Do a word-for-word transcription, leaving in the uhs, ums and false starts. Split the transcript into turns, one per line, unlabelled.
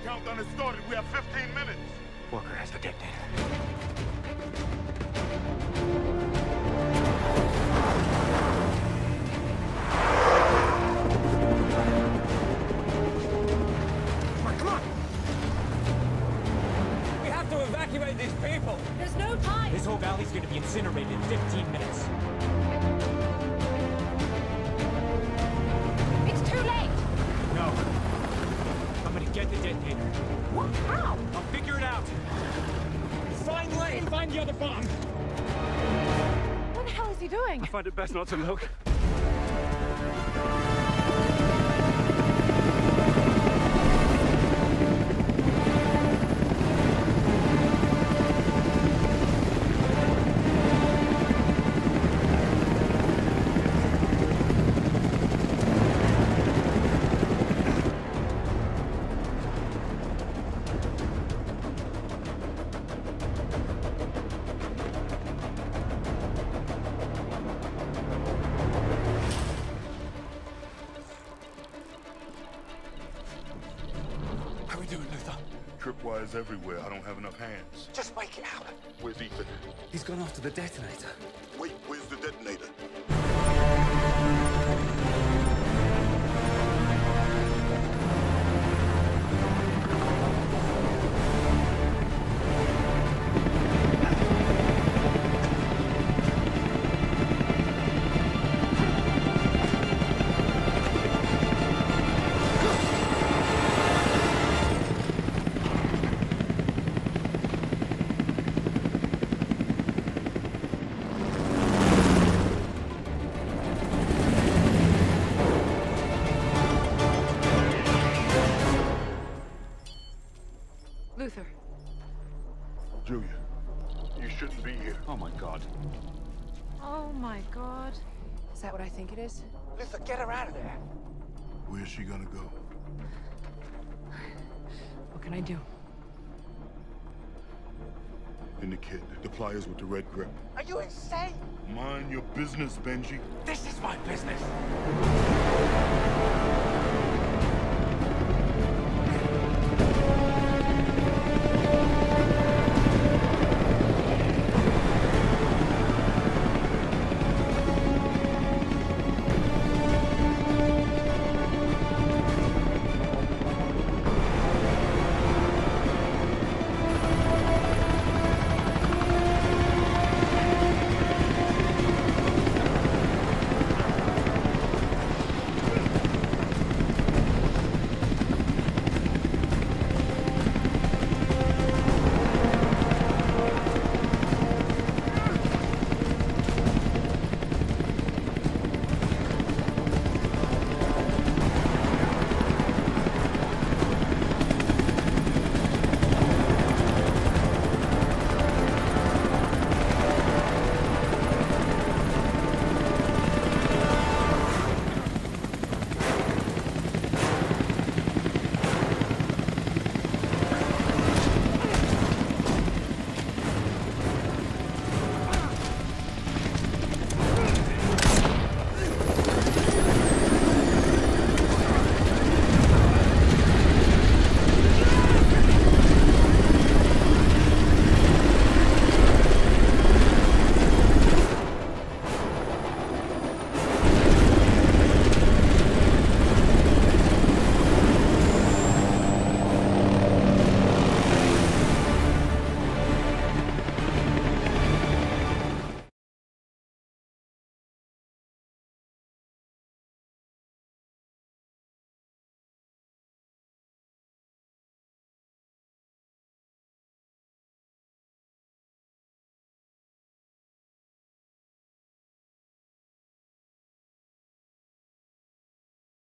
countdown has started. We have fifteen minutes.
Walker has the detonator.
Evacuate these people!
There's no time!
This whole valley's gonna be incinerated in fifteen minutes.
It's too late!
No. I'm gonna get the detonator.
What? How?
I'll figure it out. Find Lane! Find the other bomb!
What the hell is he doing?
I find it best not to look.
Tripwires everywhere. I don't have enough hands.
Just make it out.
Where's Ethan?
He's gone after the detonator.
Wait, where's the detonator?
Luther.
Julia, you shouldn't be here.
Oh my God.
Oh my God. Is that what I think it is?
Luther, get her out of there.
Where's she gonna go?
What can I do?
In the kit, the pliers with the red grip.
Are you insane?
Mind your business, Benji.
This is my business.